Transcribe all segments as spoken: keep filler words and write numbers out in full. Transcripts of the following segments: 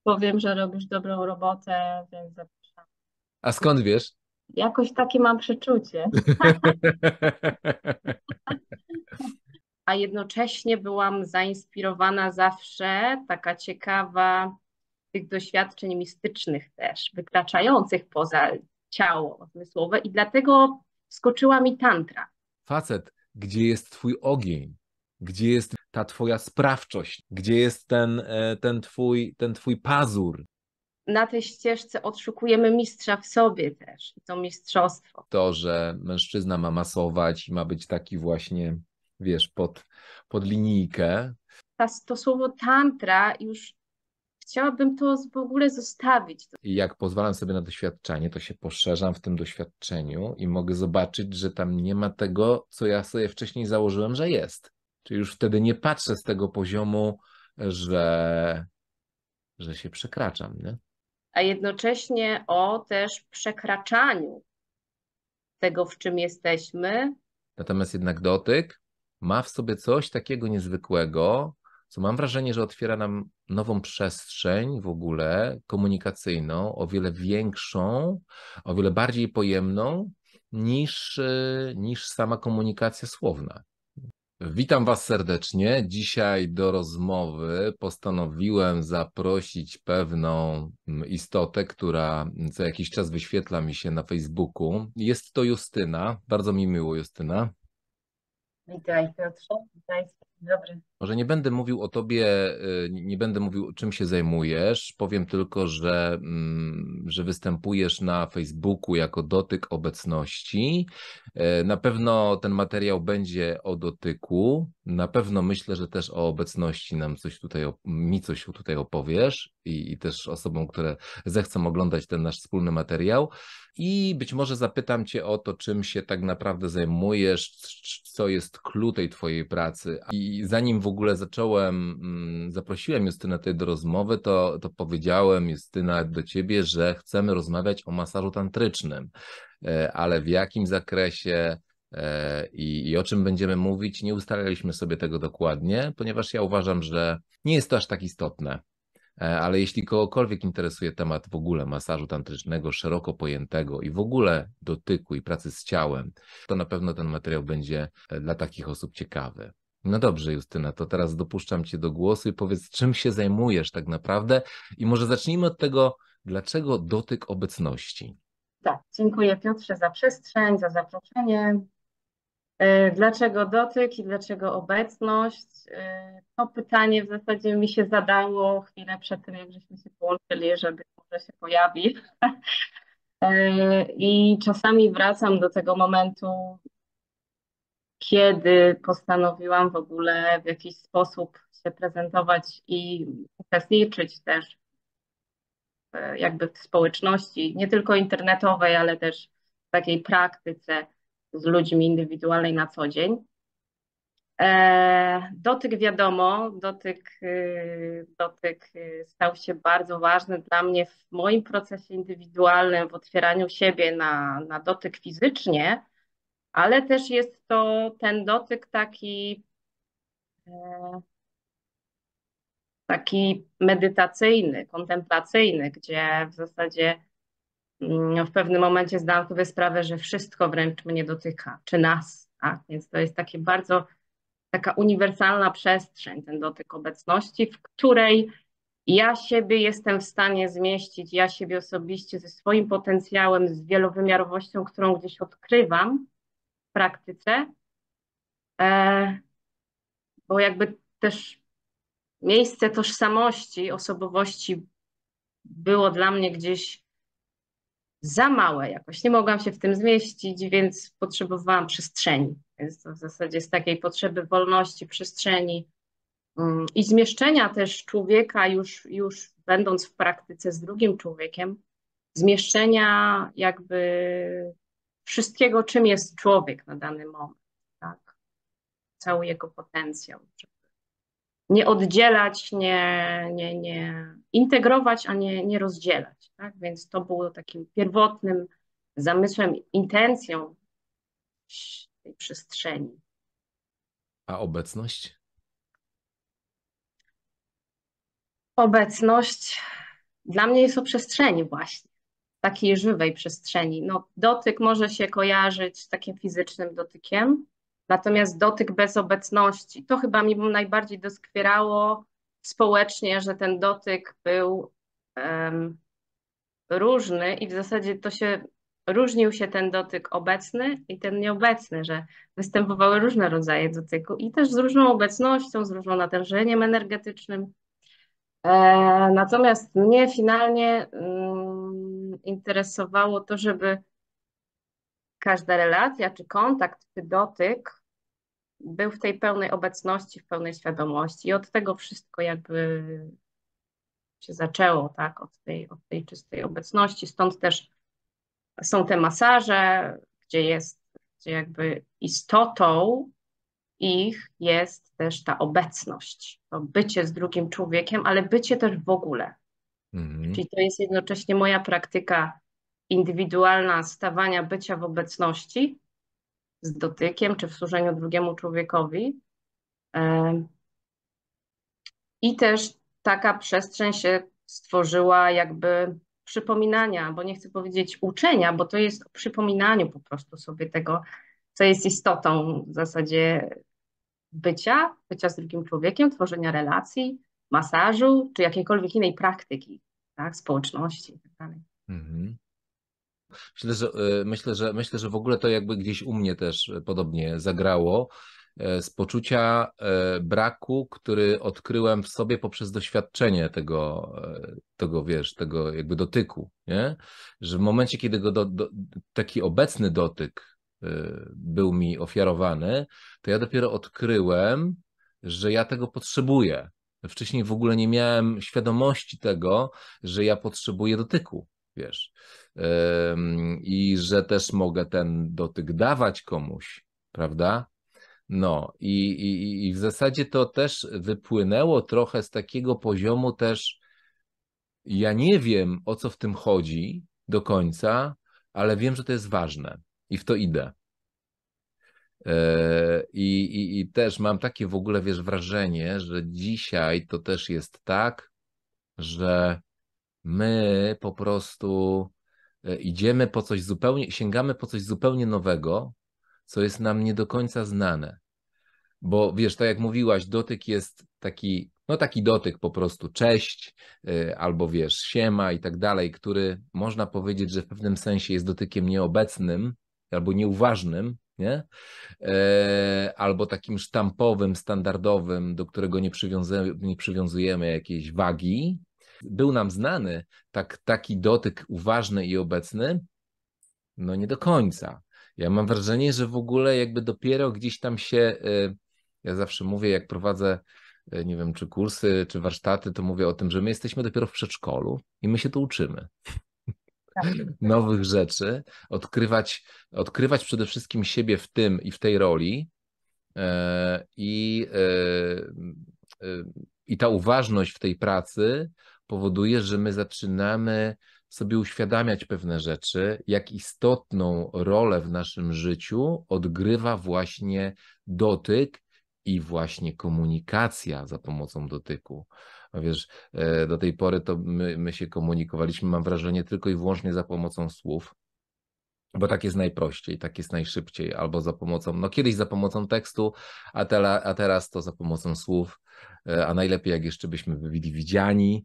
powiem, że robisz dobrą robotę, więc zapraszam. A skąd wiesz? Jakoś takie mam przeczucie. A jednocześnie byłam zainspirowana zawsze, taka ciekawa tych doświadczeń mistycznych też, wykraczających poza ciało zmysłowe i dlatego skoczyła mi tantra. Facet, gdzie jest twój ogień? Gdzie jest ta twoja sprawczość? Gdzie jest ten, e, ten twój, ten twój pazur? Na tej ścieżce odszukujemy mistrza w sobie też, i to mistrzostwo. To, że mężczyzna ma masować i ma być taki właśnie, wiesz, pod, pod linijkę. Ta, to słowo tantra już chciałabym to w ogóle zostawić. I jak pozwalam sobie na doświadczenie, to się poszerzam w tym doświadczeniu i mogę zobaczyć, że tam nie ma tego, co ja sobie wcześniej założyłem, że jest. Czyli już wtedy nie patrzę z tego poziomu, że, że się przekraczam, nie? A jednocześnie o też przekraczaniu tego, w czym jesteśmy. Natomiast jednak dotyk ma w sobie coś takiego niezwykłego, co mam wrażenie, że otwiera nam nową przestrzeń w ogóle komunikacyjną, o wiele większą, o wiele bardziej pojemną niż, y, niż sama komunikacja słowna. Witam Was serdecznie. Dzisiaj do rozmowy postanowiłem zaprosić pewną mm, istotę, która co jakiś czas wyświetla mi się na Facebooku. Jest to Justyna. Bardzo mi miło, Justyna. Witaj, Piotrze. Witaj, dzień dobry. Może nie będę mówił o tobie, y, nie będę mówił, czym się zajmujesz. Powiem tylko, że, mm, że występujesz na Facebooku jako dotyk obecności. E, Na pewno ten materiał będzie o dotyku. Na pewno myślę, że też o obecności nam coś tutaj, op- mi coś tutaj opowiesz i, i też osobom, które zechcą oglądać ten nasz wspólny materiał. I być może zapytam Cię o to, czym się tak naprawdę zajmujesz, c- co jest clue tej Twojej pracy. I zanim w ogóle zacząłem, mm, zaprosiłem Justynę tutaj do rozmowy, to, to powiedziałem, Justyna, do Ciebie, że chcemy rozmawiać o masażu tantrycznym, E, ale w jakim zakresie e, i, i o czym będziemy mówić, nie ustaliliśmy sobie tego dokładnie, ponieważ ja uważam, że nie jest to aż tak istotne. E, Ale jeśli kogokolwiek interesuje temat w ogóle masażu tantrycznego, szeroko pojętego i w ogóle dotyku i pracy z ciałem, to na pewno ten materiał będzie e, dla takich osób ciekawy. No dobrze, Justyna, to teraz dopuszczam Cię do głosu i powiedz, czym się zajmujesz tak naprawdę i może zacznijmy od tego, dlaczego dotyk obecności? Tak, dziękuję Piotrze za przestrzeń, za zaproszenie. E, Dlaczego dotyk i dlaczego obecność? E, To pytanie w zasadzie mi się zadało chwilę przed tym, jak żeśmy się połączyli, że być może się pojawi. E, I czasami wracam do tego momentu, kiedy postanowiłam w ogóle w jakiś sposób się prezentować i uczestniczyć też e, jakby w społeczności, nie tylko internetowej, ale też w takiej praktyce z ludźmi indywidualnej na co dzień. E, Dotyk wiadomo, dotyk, y, dotyk y, stał się bardzo ważny dla mnie w moim procesie indywidualnym, w otwieraniu siebie na, na dotyk fizycznie, ale też jest to ten dotyk taki, e, taki medytacyjny, kontemplacyjny, gdzie w zasadzie mm, w pewnym momencie zdałam sobie sprawę, że wszystko wręcz mnie dotyka, czy nas, tak? Więc to jest takie bardzo taka uniwersalna przestrzeń, ten dotyk obecności, w której ja siebie jestem w stanie zmieścić, ja siebie osobiście ze swoim potencjałem, z wielowymiarowością, którą gdzieś odkrywam w praktyce, e, bo jakby też miejsce tożsamości, osobowości było dla mnie gdzieś za małe jakoś. Nie mogłam się w tym zmieścić, więc potrzebowałam przestrzeni. Więc to w zasadzie z takiej potrzeby wolności, przestrzeni mm, i zmieszczenia też człowieka już, już będąc w praktyce z drugim człowiekiem, zmieszczenia jakby wszystkiego, czym jest człowiek na dany moment, tak? Cały jego potencjał. Nie oddzielać, nie, nie, nie integrować, a nie, nie rozdzielać, tak? Więc to było takim pierwotnym zamysłem, intencją tej przestrzeni. A obecność? Obecność. dla mnie jest o przestrzeni właśnie, takiej żywej przestrzeni. No, dotyk może się kojarzyć z takim fizycznym dotykiem, natomiast dotyk bez obecności, to chyba mi najbardziej doskwierało społecznie, że ten dotyk był em, różny i w zasadzie to się różnił się ten dotyk obecny i ten nieobecny, że występowały różne rodzaje dotyku i też z różną obecnością, z różnym natężeniem energetycznym. E, natomiast mnie finalnie mm, interesowało to, żeby każda relacja, czy kontakt, czy dotyk był w tej pełnej obecności, w pełnej świadomości. I od tego wszystko jakby się zaczęło, tak, od tej, od tej czystej obecności. Stąd też są te masaże, gdzie jest, gdzie jakby istotą ich jest też ta obecność, to bycie z drugim człowiekiem, ale bycie też w ogóle. Mhm. Czyli to jest jednocześnie moja praktyka indywidualna stawania bycia w obecności z dotykiem czy w służeniu drugiemu człowiekowi. E, I też taka przestrzeń się stworzyła jakby przypominania, bo nie chcę powiedzieć uczenia, bo to jest o przypominaniu po prostu sobie tego, co jest istotą w zasadzie bycia, bycia z drugim człowiekiem, tworzenia relacji, masażu, czy jakiejkolwiek innej praktyki, tak, społeczności i tak dalej. Mhm. Myślę, że, e, myślę, że, myślę, że w ogóle to jakby gdzieś u mnie też podobnie zagrało e, z poczucia e, braku, który odkryłem w sobie poprzez doświadczenie tego, e, tego wiesz, tego jakby dotyku, nie? Że w momencie, kiedy go do, do, taki obecny dotyk e, był mi ofiarowany, to ja dopiero odkryłem, że ja tego potrzebuję. Wcześniej w ogóle nie miałem świadomości tego, że ja potrzebuję dotyku, wiesz. I że też mogę ten dotyk dawać komuś, prawda? No i, i, i w zasadzie to też wypłynęło trochę z takiego poziomu też, ja nie wiem, o co w tym chodzi do końca, ale wiem, że to jest ważne i w to idę. E, I, i, I też mam takie w ogóle, wiesz, wrażenie, że dzisiaj to też jest tak, że my po prostu e, idziemy po coś zupełnie, sięgamy po coś zupełnie nowego, co jest nam nie do końca znane. Bo wiesz, tak jak mówiłaś, dotyk jest taki, no taki dotyk po prostu, cześć, e, albo wiesz, siema i tak dalej, który można powiedzieć, że w pewnym sensie jest dotykiem nieobecnym albo nieuważnym, nie? E, albo takim sztampowym, standardowym, do którego nie przywiązujemy, nie przywiązujemy jakiejś wagi. Był nam znany tak, taki dotyk uważny i obecny, no nie do końca. Ja mam wrażenie, że w ogóle jakby dopiero gdzieś tam się, e, ja zawsze mówię, jak prowadzę, e, nie wiem, czy kursy, czy warsztaty, to mówię o tym, że my jesteśmy dopiero w przedszkolu i my się tu uczymy Tak, nowych rzeczy, odkrywać, odkrywać przede wszystkim siebie w tym i w tej roli. E, I, e, e, I ta uważność w tej pracy powoduje, że my zaczynamy sobie uświadamiać pewne rzeczy, jak istotną rolę w naszym życiu odgrywa właśnie dotyk i właśnie komunikacja za pomocą dotyku. A wiesz, e, do tej pory to my, my się komunikowaliśmy, mam wrażenie, tylko i wyłącznie za pomocą słów. Bo tak jest najprościej, tak jest najszybciej, albo za pomocą, no kiedyś za pomocą tekstu, a, tela, a teraz to za pomocą słów, e, a najlepiej jak jeszcze byśmy byli widziani,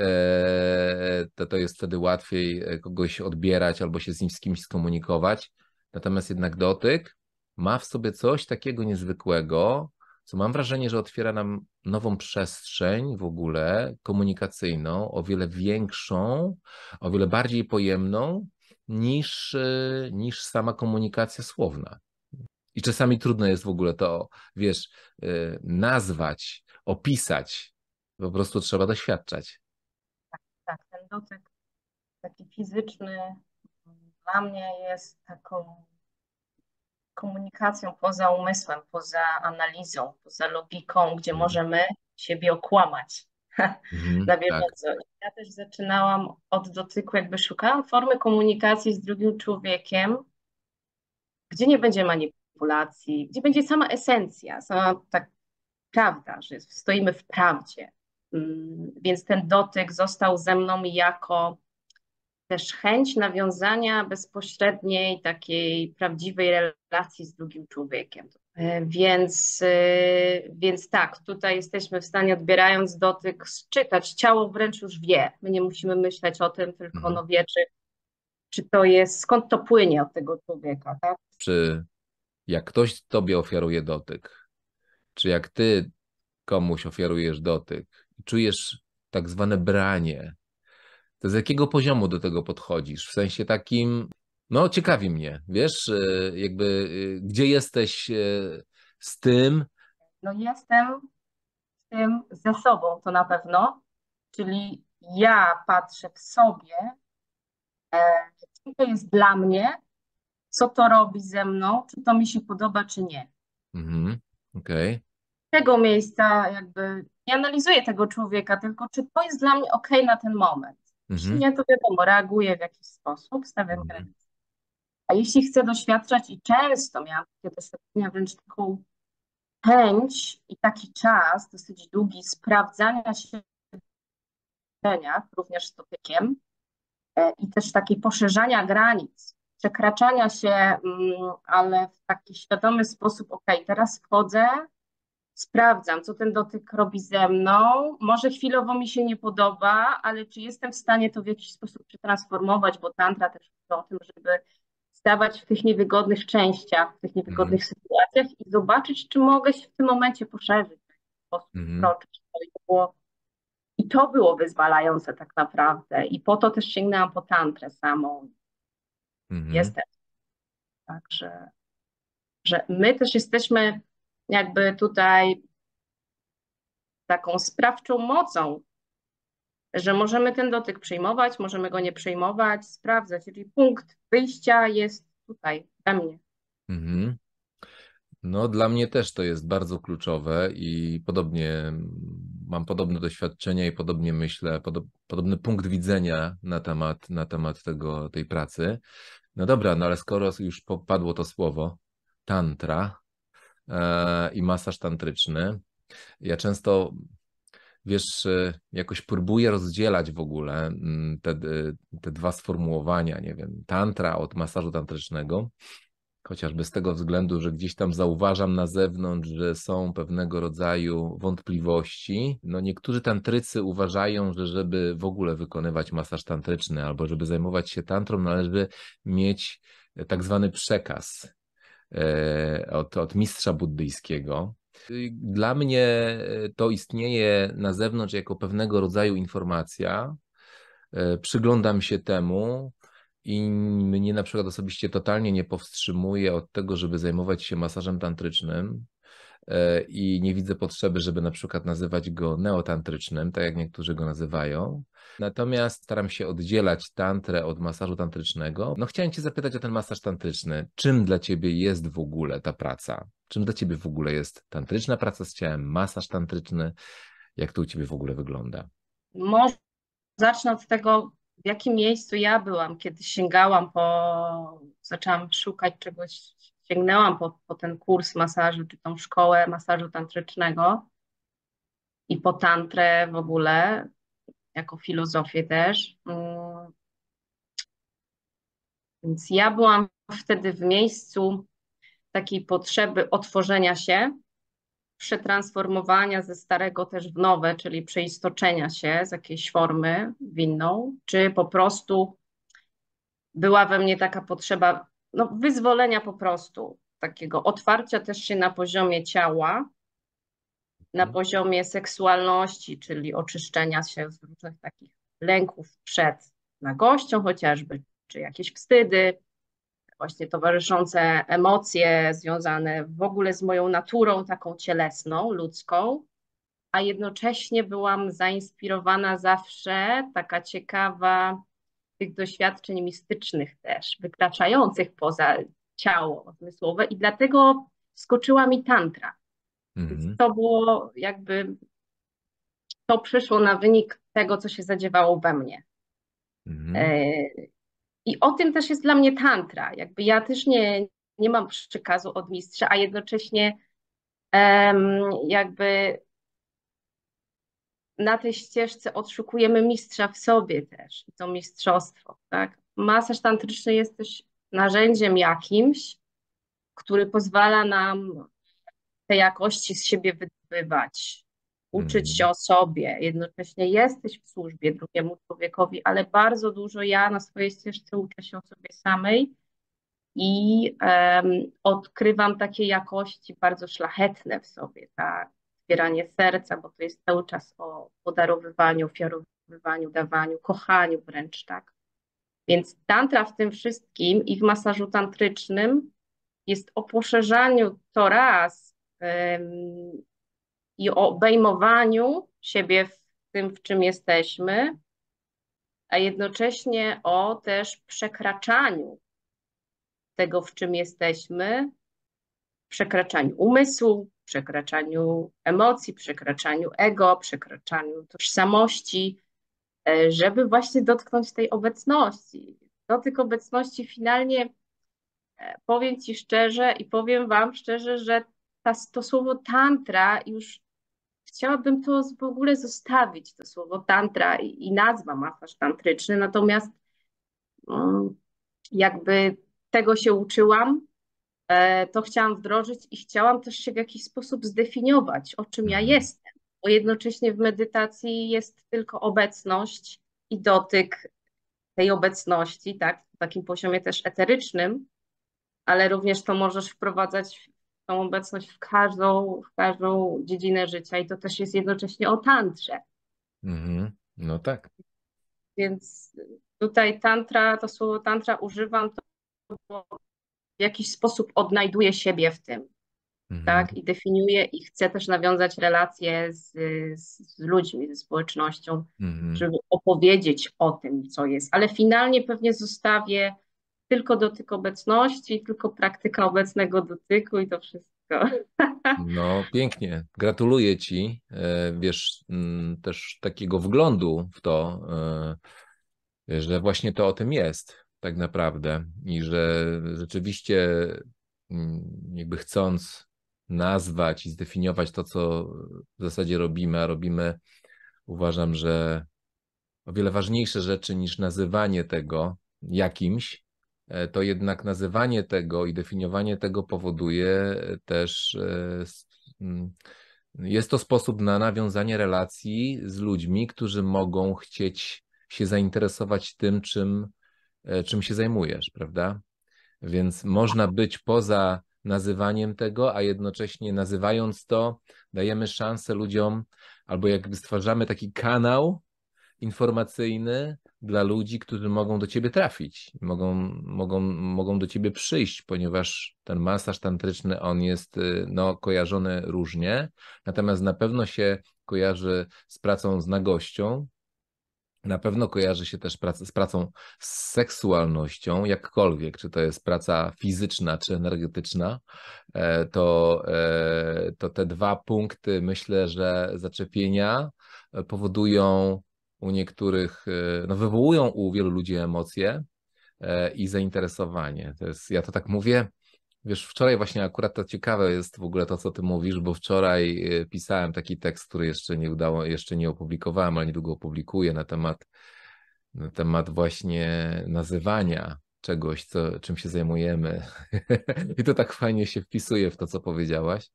e, to, to jest wtedy łatwiej e, kogoś odbierać albo się z nim z kimś skomunikować. Natomiast jednak dotyk ma w sobie coś takiego niezwykłego, co mam wrażenie, że otwiera nam nową przestrzeń w ogóle komunikacyjną, o wiele większą, o wiele bardziej pojemną, niż, e, niż sama komunikacja słowna. I czasami trudno jest w ogóle to, wiesz, e, nazwać, opisać. Po prostu trzeba doświadczać. tak, ten dotyk taki fizyczny dla mnie jest taką komunikacją poza umysłem, poza analizą, poza logiką, gdzie Mhm. możemy siebie okłamać Mhm, na tak. bieżąco. Ja też zaczynałam od dotyku, jakby szukałam formy komunikacji z drugim człowiekiem, gdzie nie będzie manipulacji, gdzie będzie sama esencja, sama tak prawda, że stoimy w prawdzie. Więc ten dotyk został ze mną jako też chęć nawiązania bezpośredniej, takiej prawdziwej relacji z drugim człowiekiem. Więc, więc tak, tutaj jesteśmy w stanie, odbierając dotyk, czytać. Ciało wręcz już wie. My nie musimy myśleć o tym, tylko Mhm. no wie, czy, czy to jest, skąd to płynie od tego człowieka, tak? Czy jak ktoś tobie ofiaruje dotyk, czy jak ty komuś ofiarujesz dotyk, czujesz tak zwane branie, to z jakiego poziomu do tego podchodzisz? W sensie takim, no ciekawi mnie, wiesz, e, jakby e, gdzie jesteś e, z tym? No jestem z tym ze sobą, to na pewno, czyli ja patrzę w sobie, e, co to jest dla mnie, co to robi ze mną, czy to mi się podoba, czy nie. Mhm, okej. Tego miejsca jakby nie analizuję tego człowieka, tylko czy to jest dla mnie ok na ten moment. Jeśli Mhm, nie, to wiadomo, reaguję w jakiś sposób, stawiam mhm, granice. A jeśli chcę doświadczać, i często miałam takie doświadczenia, wręcz taką chęć i taki czas dosyć długi sprawdzania się w doświadczeniach, również z dotykiem, e, i też takiej poszerzania granic, przekraczania się, mm, ale w taki świadomy sposób, ok, teraz wchodzę, sprawdzam, co ten dotyk robi ze mną. Może chwilowo mi się nie podoba, ale czy jestem w stanie to w jakiś sposób przetransformować, bo tantra też mówi o tym, żeby stawać w tych niewygodnych częściach, w tych mhm, niewygodnych sytuacjach i zobaczyć, czy mogę się w tym momencie poszerzyć, w jakiś sposób mhm, wkroczyć. I to było, i to było wyzwalające tak naprawdę. I po to też sięgnęłam po tantrę samą. mhm, Jestem. Także, że my też jesteśmy jakby tutaj taką sprawczą mocą, że możemy ten dotyk przyjmować, możemy go nie przyjmować, sprawdzać, czyli punkt wyjścia jest tutaj, we mnie. mhm. No, dla mnie też to jest bardzo kluczowe i podobnie mm, mam podobne doświadczenia i podobnie myślę, podob, podobny punkt widzenia na temat, na temat tego, tej pracy. No dobra, no ale skoro już padło to słowo tantra e, i masaż tantryczny, ja często, wiesz, e, jakoś próbuję rozdzielać w ogóle mm, te, te dwa sformułowania, nie wiem, tantra od masażu tantrycznego. Chociażby z tego względu, że gdzieś tam zauważam na zewnątrz, że są pewnego rodzaju wątpliwości. No niektórzy tantrycy uważają, że żeby w ogóle wykonywać masaż tantryczny albo żeby zajmować się tantrą, należy mieć tak zwany przekaz e, od, od mistrza buddyjskiego. Dla mnie to istnieje na zewnątrz jako pewnego rodzaju informacja. E, Przyglądam się temu, i mnie na przykład osobiście totalnie nie powstrzymuje od tego, żeby zajmować się masażem tantrycznym e, i nie widzę potrzeby, żeby na przykład nazywać go neotantrycznym, tak jak niektórzy go nazywają. Natomiast staram się oddzielać tantrę od masażu tantrycznego. No chciałem Cię zapytać o ten masaż tantryczny. Czym dla Ciebie jest w ogóle ta praca? Czym dla Ciebie w ogóle jest tantryczna praca z ciałem, masaż tantryczny? Jak to u Ciebie w ogóle wygląda? Może zacznę od tego, w jakim miejscu ja byłam, kiedy sięgałam po, zaczęłam szukać czegoś, sięgnęłam po, po ten kurs masażu, czy tą szkołę masażu tantrycznego i po tantrę w ogóle, jako filozofię też. Mm, Więc ja byłam wtedy w miejscu takiej potrzeby otworzenia się, przetransformowania ze starego też w nowe, czyli przeistoczenia się z jakiejś formy w inną, czy po prostu była we mnie taka potrzeba no, wyzwolenia po prostu, takiego otwarcia też się na poziomie ciała, na poziomie seksualności, czyli oczyszczenia się z różnych takich lęków przed nagością chociażby, czy jakieś wstydy, właśnie towarzyszące emocje związane w ogóle z moją naturą taką cielesną, ludzką, a jednocześnie byłam zainspirowana zawsze, taka ciekawa tych doświadczeń mistycznych też, wykraczających poza ciało zmysłowe i dlatego skoczyła mi tantra. Więc Mhm, to było jakby, to przyszło na wynik tego, co się zadziewało we mnie. mhm, E, I o tym też jest dla mnie tantra. Jakby ja też nie, nie mam przekazu od mistrza, a jednocześnie em, jakby na tej ścieżce odszukujemy mistrza w sobie też i to mistrzostwo, tak? Masaż tantryczny jest też narzędziem jakimś, który pozwala nam te jakości z siebie wydobywać, uczyć się Mhm. o sobie. Jednocześnie jesteś w służbie drugiemu człowiekowi, ale bardzo dużo ja na swojej ścieżce uczę się o sobie samej i em, odkrywam takie jakości bardzo szlachetne w sobie, tak? Otwieranie serca, bo to jest cały czas o podarowywaniu, ofiarowywaniu, dawaniu, kochaniu wręcz, tak? Więc tantra w tym wszystkim i w masażu tantrycznym jest o poszerzaniu to raz em, i o obejmowaniu siebie w tym, w czym jesteśmy, a jednocześnie o też przekraczaniu tego, w czym jesteśmy, przekraczaniu umysłu, przekraczaniu emocji, przekraczaniu ego, przekraczaniu tożsamości, e, żeby właśnie dotknąć tej obecności. Dotyk obecności finalnie, e, powiem Ci szczerze i powiem Wam szczerze, że ta, to słowo tantra już chciałabym to w ogóle zostawić, to słowo tantra i, i nazwa masaż tantryczny, natomiast mm, jakby tego się uczyłam, e, to chciałam wdrożyć i chciałam też się w jakiś sposób zdefiniować, o czym ja Mhm. jestem, bo jednocześnie w medytacji jest tylko obecność i dotyk tej obecności, tak, w takim poziomie też eterycznym, ale również to możesz wprowadzać tą obecność w każdą, w każdą dziedzinę życia i to też jest jednocześnie o tantrze. Mhm. No tak. Więc tutaj tantra, to słowo tantra używam, to bo w jakiś sposób odnajduję siebie w tym, Mhm. tak? I definiuję i chcę też nawiązać relacje z, z, z ludźmi, ze społecznością, Mhm. żeby opowiedzieć o tym, co jest. Ale finalnie pewnie zostawię tylko dotyk obecności, tylko praktyka obecnego dotyku i to wszystko. No pięknie. Gratuluję Ci. E, Wiesz, mm, też takiego wglądu w to, e, że właśnie to o tym jest tak naprawdę i że rzeczywiście mm, jakby chcąc nazwać i zdefiniować to, co w zasadzie robimy, a robimy, uważam, że o wiele ważniejsze rzeczy niż nazywanie tego jakimś, e, to jednak nazywanie tego i definiowanie tego powoduje też, e, s- mm, jest to sposób na nawiązanie relacji z ludźmi, którzy mogą chcieć się zainteresować tym, czym, e, czym się zajmujesz, prawda? Więc można być poza nazywaniem tego, a jednocześnie nazywając to, dajemy szansę ludziom, albo jakby stwarzamy taki kanał informacyjny dla ludzi, którzy mogą do ciebie trafić, mogą, mogą, mogą do ciebie przyjść, ponieważ ten masaż tantryczny, on jest y, no, kojarzony różnie, natomiast na pewno się kojarzy z pracą z nagością, na pewno kojarzy się też prac, z pracą z seksualnością, jakkolwiek, czy to jest praca fizyczna, czy energetyczna, e, to, e, to te dwa punkty myślę, że zaczepienia e, powodują u niektórych, e, no wywołują u wielu ludzi emocje e, i zainteresowanie. To jest, ja to tak mówię. Wiesz, wczoraj właśnie akurat to ciekawe jest w ogóle to, co ty mówisz, bo wczoraj e, pisałem taki tekst, który jeszcze nie udało, jeszcze nie opublikowałem, ale niedługo opublikuję na temat, na temat właśnie nazywania czegoś, co, czym się zajmujemy. I to tak fajnie się wpisuje w to, co powiedziałaś,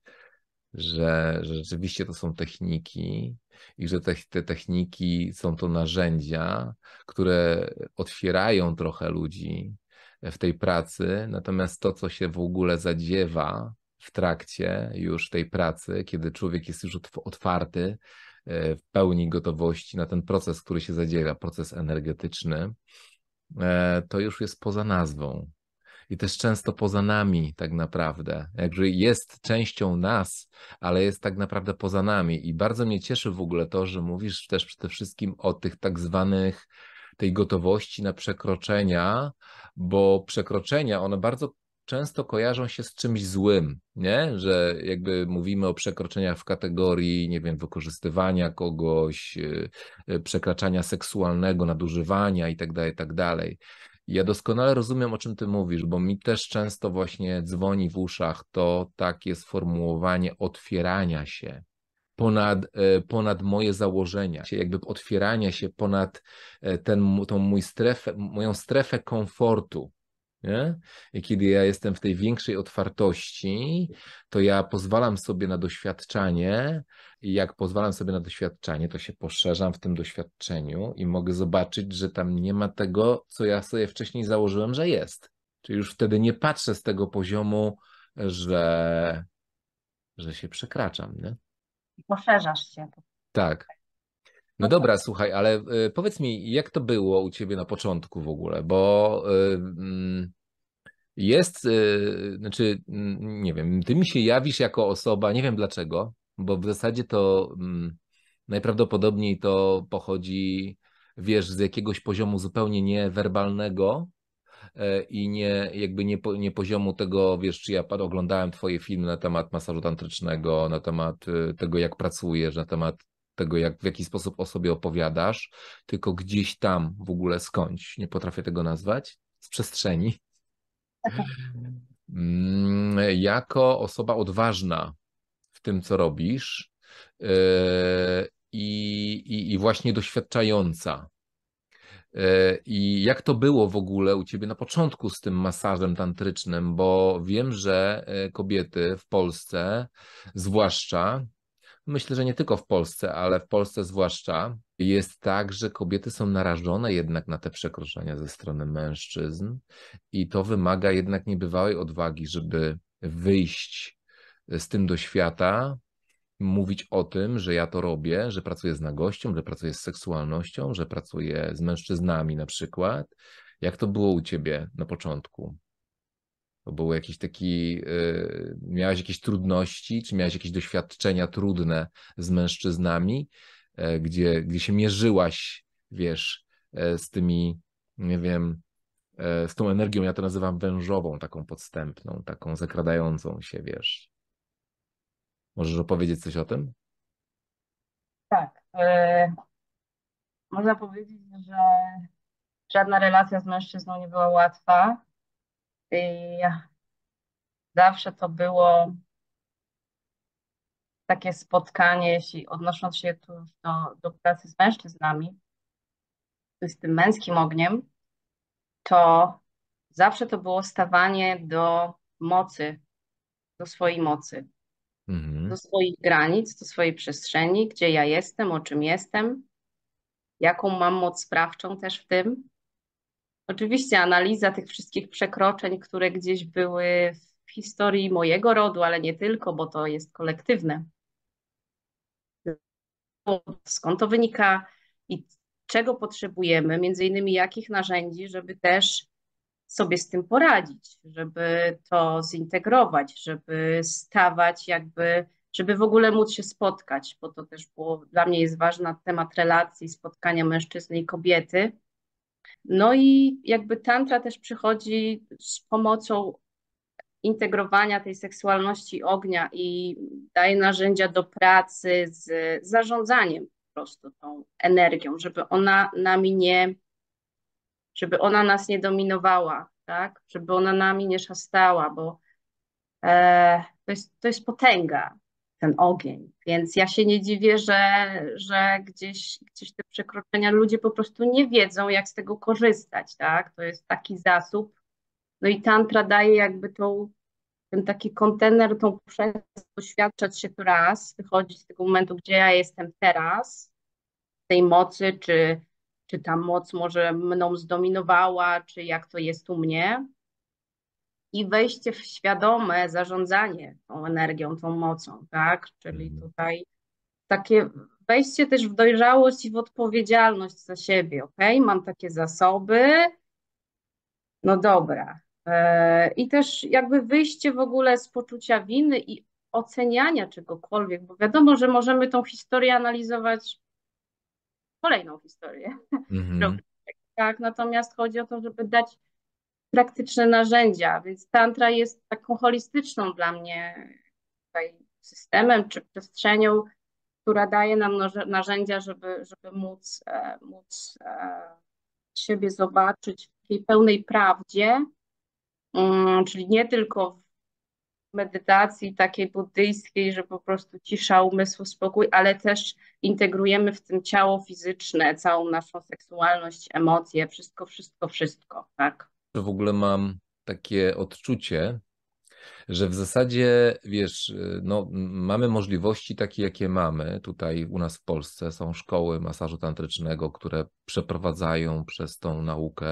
że, że rzeczywiście to są techniki i że te, te techniki są to narzędzia, które otwierają trochę ludzi w tej pracy, natomiast to, co się w ogóle zadziewa w trakcie już tej pracy, kiedy człowiek jest już otwarty, e, w pełni gotowości na ten proces, który się zadziewa, proces energetyczny, e, to już jest poza nazwą. I też często poza nami tak naprawdę. Jakże jest częścią nas, ale jest tak naprawdę poza nami. I bardzo mnie cieszy w ogóle to, że mówisz też przede wszystkim o tych tak zwanych, tej gotowości na przekroczenia, bo przekroczenia, one bardzo często kojarzą się z czymś złym, nie? Że jakby mówimy o przekroczeniach w kategorii, nie wiem, wykorzystywania kogoś, yy, yy, przekraczania seksualnego, nadużywania i tak dalej, i tak dalej. Ja doskonale rozumiem, o czym ty mówisz, bo mi też często właśnie dzwoni w uszach to takie sformułowanie otwierania się, ponad, e, ponad moje założenia, jakby otwierania się ponad e, ten, tą mój strefę, moją strefę komfortu. Nie? I kiedy ja jestem w tej większej otwartości, to ja pozwalam sobie na doświadczanie i jak pozwalam sobie na doświadczenie, to się poszerzam w tym doświadczeniu i mogę zobaczyć, że tam nie ma tego, co ja sobie wcześniej założyłem, że jest. Czyli już wtedy nie patrzę z tego poziomu, że, że się przekraczam, nie? Poszerzasz się. Tak. No No tak. dobra, słuchaj, ale y, powiedz mi, jak to było u ciebie na początku w ogóle, bo y, mm, jest, y, znaczy, mm, nie wiem, ty mi się jawisz jako osoba, nie wiem dlaczego, bo w zasadzie to mm, najprawdopodobniej to pochodzi, wiesz, z jakiegoś poziomu zupełnie niewerbalnego, e, i nie, jakby nie, po- nie poziomu tego, wiesz, czy ja pa- oglądałem twoje filmy na temat masażu tantrycznego, na temat y, tego, jak pracujesz, na temat tego, jak, w jaki sposób o sobie opowiadasz, tylko gdzieś tam w ogóle skądś, nie potrafię tego nazwać, z przestrzeni. Mm, Jako osoba odważna w tym, co robisz, e, i, i, i właśnie doświadczająca. E, I jak to było w ogóle u ciebie na początku z tym masażem tantrycznym? Bo wiem, że e, kobiety w Polsce, zwłaszcza, myślę, że nie tylko w Polsce, ale w Polsce zwłaszcza, jest tak, że kobiety są narażone jednak na te przekroczenia ze strony mężczyzn i to wymaga jednak niebywałej odwagi, żeby wyjść z tym do świata, mówić o tym, że ja to robię, że pracuję z nagością, że pracuję z seksualnością, że pracuję z mężczyznami na przykład. Jak to było u ciebie na początku? To był jakiś taki, yy, miałeś jakieś trudności, czy miałeś jakieś doświadczenia trudne z mężczyznami, e, gdzie, gdzie się mierzyłaś, wiesz, e, z tymi, nie wiem, e, z tą energią, ja to nazywam wężową, taką podstępną, taką zakradającą się, wiesz. Możesz opowiedzieć coś o tym? Tak. E, można powiedzieć, że żadna relacja z mężczyzną nie była łatwa i zawsze to było takie spotkanie, jeśli odnosząc się tu do, do pracy z mężczyznami, z tym męskim ogniem, to zawsze to było stawanie do mocy, do swojej mocy, do Mhm. swoich granic, do swojej przestrzeni, gdzie ja jestem, o czym jestem, jaką mam moc sprawczą też w tym. Oczywiście analiza tych wszystkich przekroczeń, które gdzieś były w historii mojego rodu, ale nie tylko, bo to jest kolektywne. Skąd to wynika i czego potrzebujemy, między innymi jakich narzędzi, żeby też sobie z tym poradzić, żeby to zintegrować, żeby stawać jakby, żeby w ogóle móc się spotkać, bo to też było, dla mnie jest ważny temat relacji, spotkania mężczyzny i kobiety. No i jakby tantra też przychodzi z pomocą integrowania tej seksualności ognia i daje narzędzia do pracy z zarządzaniem po prostu tą energią, żeby ona nami nie, żeby ona nas nie dominowała, tak? Żeby ona nami nie szastała, bo e, to jest, to jest potęga, ten ogień. Więc ja się nie dziwię, że, że gdzieś, gdzieś te przekroczenia ludzie po prostu nie wiedzą, jak z tego korzystać, tak? To jest taki zasób. No i tantra daje jakby tą ten taki kontener, tą przestrzeń, doświadczać się tu raz, wychodzić z tego momentu, gdzie ja jestem teraz, tej mocy, czy, czy ta moc może mną zdominowała, czy jak to jest u mnie, i wejście w świadome zarządzanie tą energią, tą mocą, tak? Czyli Mhm. tutaj takie wejście też w dojrzałość i w odpowiedzialność za siebie, ok? Mam takie zasoby, no dobra. E, I też jakby wyjście w ogóle z poczucia winy i oceniania czegokolwiek, bo wiadomo, że możemy tą historię analizować, kolejną historię Mhm. robić, tak? Natomiast chodzi o to, żeby dać praktyczne narzędzia, więc tantra jest taką holistyczną dla mnie tutaj systemem czy przestrzenią, która daje nam noże- narzędzia, żeby, żeby móc, e, móc e, siebie zobaczyć w takiej pełnej prawdzie. Mm, czyli nie tylko medytacji takiej buddyjskiej, że po prostu cisza umysłu, spokój, ale też integrujemy w tym ciało fizyczne, całą naszą seksualność, emocje, wszystko, wszystko, wszystko, tak. W ogóle mam takie odczucie, że w zasadzie, wiesz, no, mamy możliwości takie, jakie mamy. Tutaj u nas w Polsce są szkoły masażu tantrycznego, które przeprowadzają przez tą naukę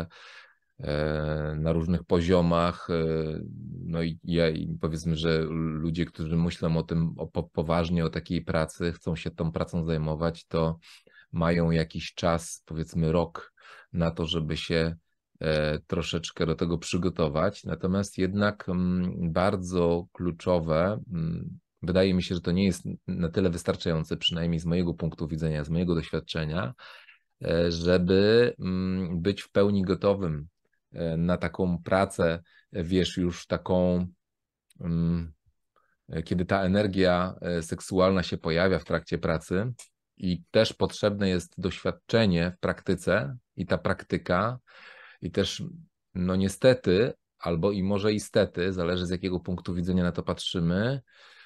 e, na różnych poziomach. e, No i ja, i powiedzmy, że ludzie, którzy myślą o tym o, po- poważnie, o takiej pracy, chcą się tą pracą zajmować, to mają jakiś czas, powiedzmy rok na to, żeby się e, troszeczkę do tego przygotować. Natomiast jednak mm, bardzo kluczowe, mm, wydaje mi się, że to nie jest na tyle wystarczające, przynajmniej z mojego punktu widzenia, z mojego doświadczenia, e, żeby mm, być w pełni gotowym e, na taką pracę, wiesz, już taką, mm, e, kiedy ta energia e, seksualna się pojawia w trakcie pracy i też potrzebne jest doświadczenie w praktyce i ta praktyka i też, no niestety, albo i może i stety, zależy z jakiego punktu widzenia na to patrzymy,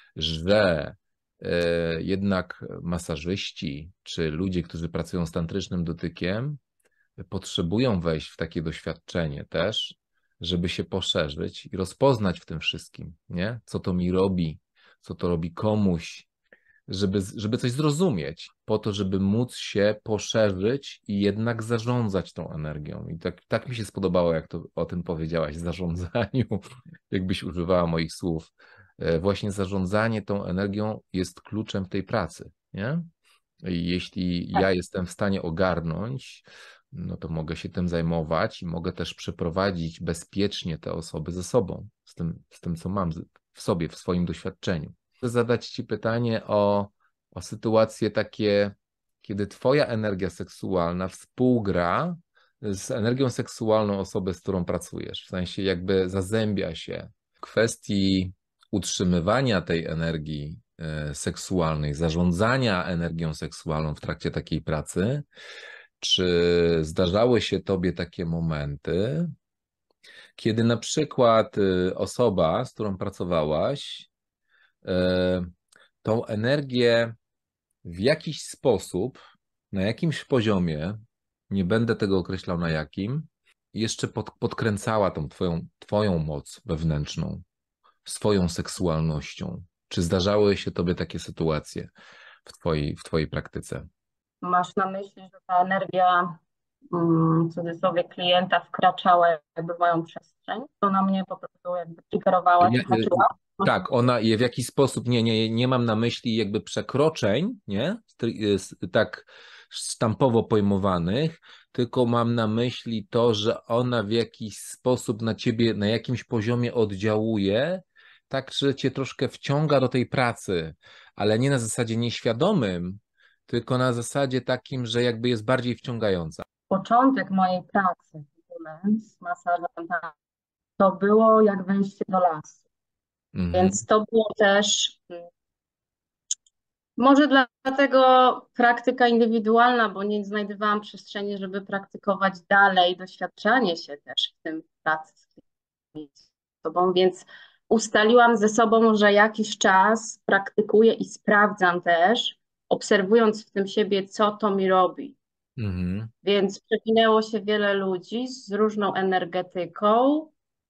że e, jednak masażyści czy ludzie, którzy pracują z tantrycznym dotykiem, potrzebują wejść w takie doświadczenie też, żeby się poszerzyć i rozpoznać w tym wszystkim, nie? Co to mi robi, co to robi komuś, żeby, żeby coś zrozumieć, po to, żeby móc się poszerzyć i jednak zarządzać tą energią. I tak, tak mi się spodobało, jak to o tym powiedziałaś, zarządzaniu, jakbyś używała moich słów. E, Właśnie zarządzanie tą energią jest kluczem tej pracy, nie? I jeśli ja jestem w stanie ogarnąć, no to mogę się tym zajmować i mogę też przeprowadzić bezpiecznie te osoby ze sobą, z tym, z tym co mam z- w sobie, w swoim doświadczeniu. Chcę zadać Ci pytanie o, o sytuacje takie, kiedy Twoja energia seksualna współgra z energią seksualną osoby, z którą pracujesz, w sensie jakby zazębia się w kwestii utrzymywania tej energii e, seksualnej, zarządzania energią seksualną w trakcie takiej pracy. Czy zdarzały się tobie takie momenty, kiedy na przykład y, osoba, z którą pracowałaś, e, tą energię w jakiś sposób, na jakimś poziomie, nie będę tego określał na jakim, jeszcze pod, podkręcała tą twoją, twoją moc wewnętrzną, swoją seksualnością? Czy zdarzały się tobie takie sytuacje w twojej, w twojej praktyce? Masz na myśli, że ta energia, mm, w cudzysłowie, klienta wkraczała jakby w moją przestrzeń, to na mnie po prostu jakby triggerowała Ja, czy y, haczyła. tak, ona je w jakiś sposób, nie, nie, nie mam na myśli jakby przekroczeń, nie? Stry- y, s- tak sztampowo pojmowanych, tylko mam na myśli to, że ona w jakiś sposób na ciebie, na jakimś poziomie oddziałuje, tak, że cię troszkę wciąga do tej pracy, ale nie na zasadzie nieświadomym, tylko na zasadzie takim, że jakby jest bardziej wciągająca. Początek mojej pracy w ogóle z masażem tak, to było jak wejście do lasu. Mhm. Więc to było też, mm, może dla- dlatego praktyka indywidualna, bo nie znajdowałam przestrzeni, żeby praktykować dalej, doświadczanie się też w tym pracy z sobą, więc ustaliłam ze sobą, że jakiś czas praktykuję i sprawdzam też, obserwując w tym siebie, co to mi robi. Mhm. Więc przewinęło się wiele ludzi z różną energetyką.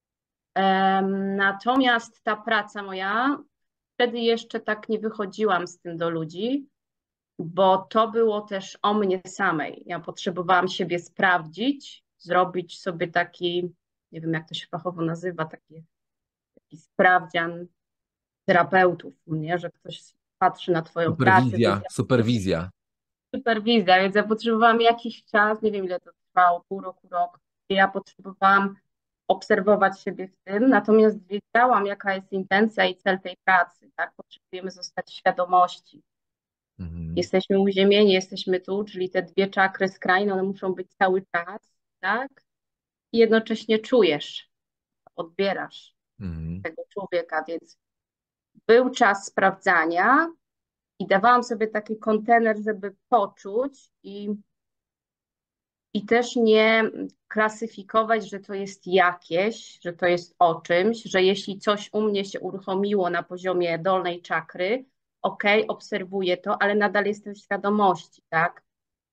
Em, Natomiast ta praca moja, wtedy jeszcze tak nie wychodziłam z tym do ludzi, bo to było też o mnie samej. Ja potrzebowałam siebie sprawdzić, zrobić sobie taki, nie wiem jak to się fachowo nazywa, taki, taki sprawdzian terapeutów, nie? Że ktoś patrzy na twoją pracę, więc Superwizja, superwizja. superwizja, więc ja potrzebowałam jakiś czas, nie wiem ile to trwało, pół roku, rok. I ja potrzebowałam obserwować siebie w tym, natomiast wiedziałam, jaka jest intencja i cel tej pracy, tak? Potrzebujemy zostać świadomości. Mhm. Jesteśmy uziemieni, jesteśmy tu, czyli te dwie czakry skrajne, one muszą być cały czas, tak? I jednocześnie czujesz, odbierasz Mhm. tego człowieka, więc był czas sprawdzania i dawałam sobie taki kontener, żeby poczuć i i też nie klasyfikować, że to jest jakieś, że to jest o czymś, że jeśli coś u mnie się uruchomiło na poziomie dolnej czakry, okej, obserwuję to, ale nadal jestem w świadomości, tak?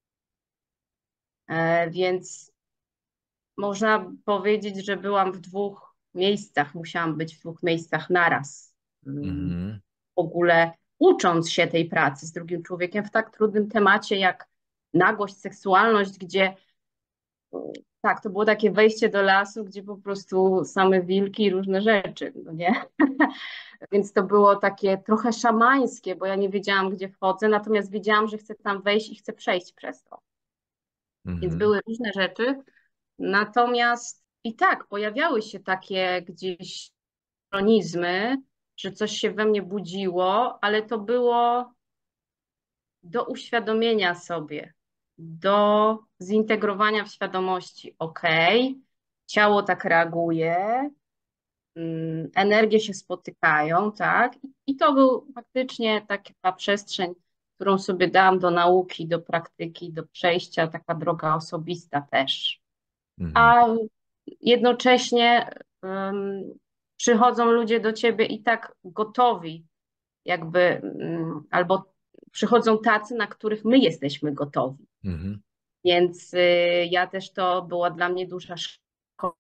E, więc można powiedzieć, że byłam w dwóch miejscach, musiałam być w dwóch miejscach naraz. Mm, Mhm. W ogóle ucząc się tej pracy z drugim człowiekiem w tak trudnym temacie jak nagość, seksualność, gdzie tak, to było takie wejście do lasu, gdzie po prostu same wilki i różne rzeczy, no nie? Więc to było takie trochę szamańskie, bo ja nie wiedziałam, gdzie wchodzę, natomiast wiedziałam, że chcę tam wejść i chcę przejść przez to. Więc Mhm. były różne rzeczy. Natomiast i tak, pojawiały się takie gdzieś chronizmy, że coś się we mnie budziło, ale to było do uświadomienia sobie, do zintegrowania w świadomości. Ok, ciało tak reaguje, mm, energie się spotykają, tak? I to był faktycznie taka przestrzeń, którą sobie dałam do nauki, do praktyki, do przejścia, taka droga osobista też. Mhm. A jednocześnie um, przychodzą ludzie do ciebie i tak gotowi, jakby, um, albo przychodzą tacy, na których my jesteśmy gotowi. Mhm. Więc y, ja też to była dla mnie duża szkoła,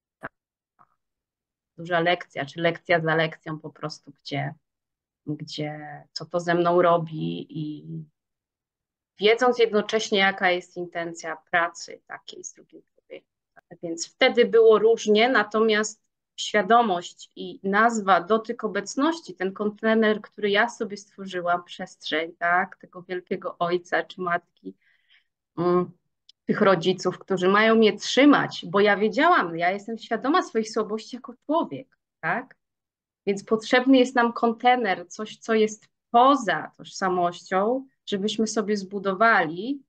duża lekcja, czy lekcja za lekcją po prostu, gdzie, gdzie co to ze mną robi i wiedząc jednocześnie, jaka jest intencja pracy takiej z drugim człowiekiem. Więc wtedy było różnie, natomiast świadomość i nazwa dotyk obecności, ten kontener, który ja sobie stworzyłam, przestrzeń, tak, tego wielkiego ojca czy matki, mm, tych rodziców, którzy mają mnie trzymać, bo ja wiedziałam, ja jestem świadoma swoich słabości jako człowiek, tak? Więc potrzebny jest nam kontener, coś, co jest poza tożsamością, żebyśmy sobie zbudowali,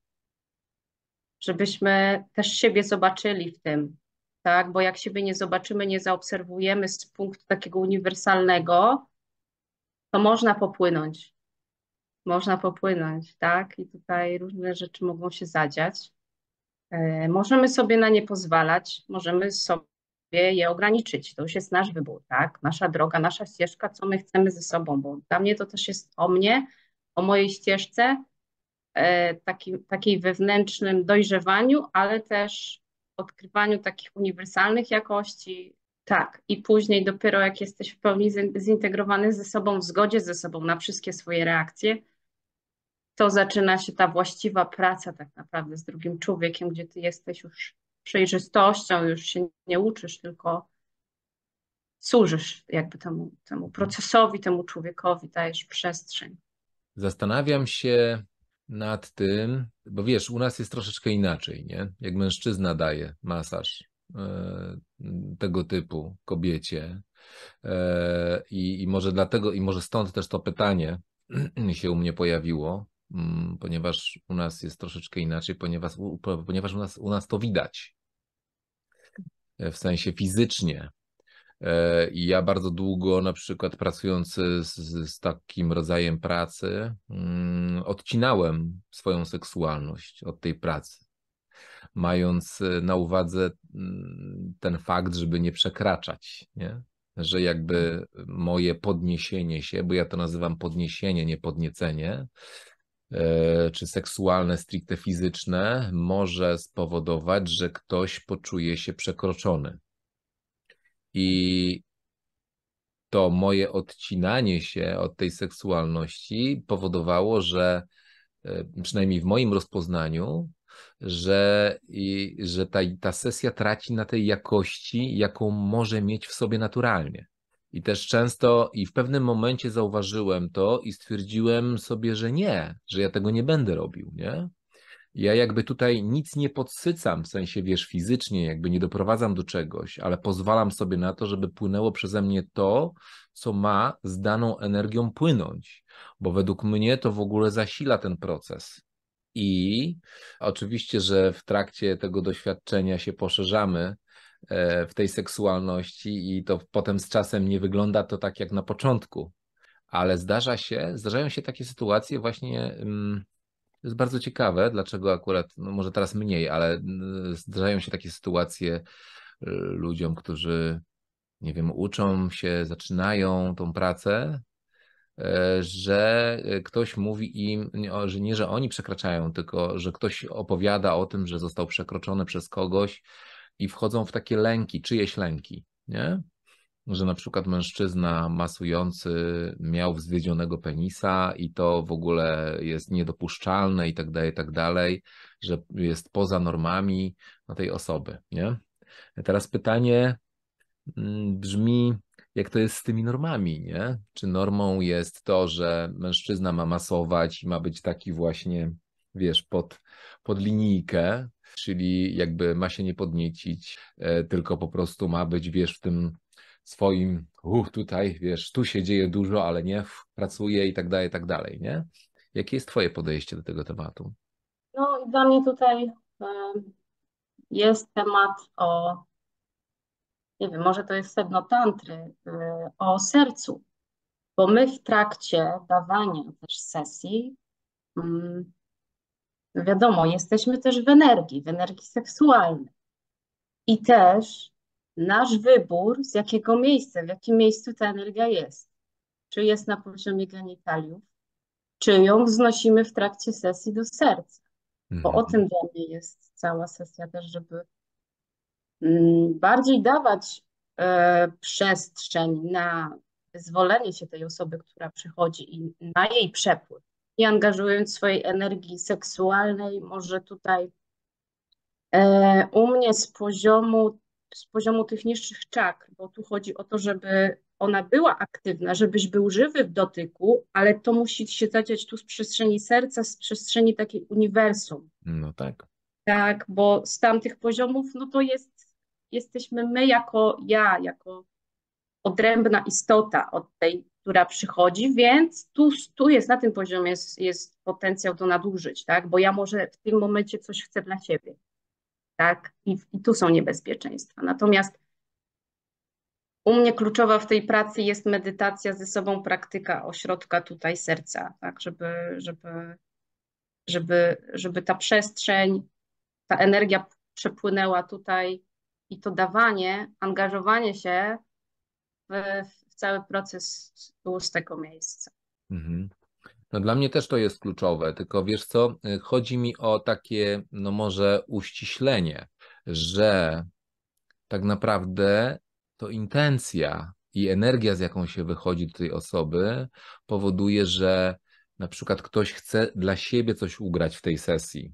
żebyśmy też siebie zobaczyli w tym, tak? Bo jak siebie nie zobaczymy, nie zaobserwujemy z punktu takiego uniwersalnego, to można popłynąć. Można popłynąć, tak? I tutaj różne rzeczy mogą się zadziać. E, Możemy sobie na nie pozwalać, możemy sobie je ograniczyć. To już jest nasz wybór, tak? Nasza droga, nasza ścieżka, co my chcemy ze sobą, bo dla mnie to też jest o mnie, o mojej ścieżce, e, taki, takiej wewnętrznym dojrzewaniu, ale też odkrywaniu takich uniwersalnych jakości. Tak, i później dopiero jak jesteś w pełni zintegrowany ze sobą, w zgodzie ze sobą na wszystkie swoje reakcje, to zaczyna się ta właściwa praca tak naprawdę z drugim człowiekiem, gdzie ty jesteś już przejrzystością, już się nie uczysz, tylko służysz jakby temu, temu procesowi, temu człowiekowi, dajesz przestrzeń. Zastanawiam się nad tym, bo wiesz, u nas jest troszeczkę inaczej, nie? Jak mężczyzna daje masaż e, tego typu kobiecie e, i, i może dlatego, i może stąd też to pytanie się u mnie pojawiło, mm, ponieważ u nas jest troszeczkę inaczej, ponieważ, u, ponieważ u nas, u nas to widać, e, w sensie fizycznie. I ja bardzo długo, na przykład pracując z, z takim rodzajem pracy, mm, odcinałem swoją seksualność od tej pracy, mając na uwadze mm, ten fakt, żeby nie przekraczać, nie? Że jakby moje podniesienie się, bo ja to nazywam podniesienie, nie podniecenie, e, czy seksualne, stricte fizyczne, może spowodować, że ktoś poczuje się przekroczony. I to moje odcinanie się od tej seksualności powodowało, że e, przynajmniej w moim rozpoznaniu, że, i, że ta, ta sesja traci na tej jakości, jaką może mieć w sobie naturalnie. I też często i w pewnym momencie zauważyłem to i stwierdziłem sobie, że nie, że ja tego nie będę robił, nie? Ja jakby tutaj nic nie podsycam, w sensie, wiesz, fizycznie, jakby nie doprowadzam do czegoś, ale pozwalam sobie na to, żeby płynęło przeze mnie to, co ma z daną energią płynąć, bo według mnie to w ogóle zasila ten proces. I oczywiście, że w trakcie tego doświadczenia się poszerzamy e, w tej seksualności i to potem z czasem nie wygląda to tak jak na początku, ale zdarza się, zdarzają się takie sytuacje właśnie, mm, To jest bardzo ciekawe, dlaczego akurat, no może teraz mniej, ale y, zdarzają się takie sytuacje y, ludziom, którzy, nie wiem, uczą się, zaczynają tą pracę, y, że ktoś mówi im, nie, o- że nie, że oni przekraczają, tylko że ktoś opowiada o tym, że został przekroczony przez kogoś i wchodzą w takie lęki, czyjeś lęki, nie? Że na przykład mężczyzna masujący miał wzwiedzionego penisa i to w ogóle jest niedopuszczalne i tak dalej, i tak dalej, że jest poza normami no, tej osoby, nie? Teraz pytanie mm, brzmi, jak to jest z tymi normami, nie? Czy normą jest to, że mężczyzna ma masować i ma być taki właśnie, wiesz, pod, pod linijkę, czyli jakby ma się nie podniecić, e, tylko po prostu ma być, wiesz, w tym swoim, uch, tutaj, wiesz, tu się dzieje dużo, ale nie, f, pracuje i tak dalej, i tak dalej, nie? Jakie jest twoje podejście do tego tematu? No i dla mnie tutaj e, jest temat o, nie wiem, może to jest sedno tantry, e, o sercu, bo my w trakcie dawania też sesji, mm, wiadomo, jesteśmy też w energii, w energii seksualnej i też nasz wybór, z jakiego miejsca, w jakim miejscu ta energia jest. Czy jest na poziomie genitaliów, czy ją wznosimy w trakcie sesji do serca. Bo o Mhm. tym dla mnie jest cała sesja też, żeby mm, bardziej dawać e, przestrzeń na wyzwolenie się tej osoby, która przychodzi i na jej przepływ. Nie angażując swojej energii seksualnej, może tutaj e, u mnie z poziomu, z poziomu tych niższych czakr, bo tu chodzi o to, żeby ona była aktywna, żebyś był żywy w dotyku, ale to musi się zadziać tu z przestrzeni serca, z przestrzeni takiej uniwersum. No tak. Tak, bo z tamtych poziomów, no to jest, jesteśmy my jako ja, jako odrębna istota od tej, która przychodzi, więc tu, tu jest, na tym poziomie jest, jest potencjał do nadużyć, tak, bo ja może w tym momencie coś chcę dla siebie, tak, i, i tu są niebezpieczeństwa. Natomiast u mnie kluczowa w tej pracy jest medytacja ze sobą, praktyka ośrodka tutaj serca, tak, żeby, żeby, żeby, żeby ta przestrzeń, ta energia przepłynęła tutaj i to dawanie, angażowanie się w, w cały proces było z tego miejsca. Mhm. No dla mnie też to jest kluczowe, tylko wiesz co, y, chodzi mi o takie, no może uściślenie, że tak naprawdę to intencja i energia, z jaką się wychodzi do tej osoby, powoduje, że na przykład ktoś chce dla siebie coś ugrać w tej sesji,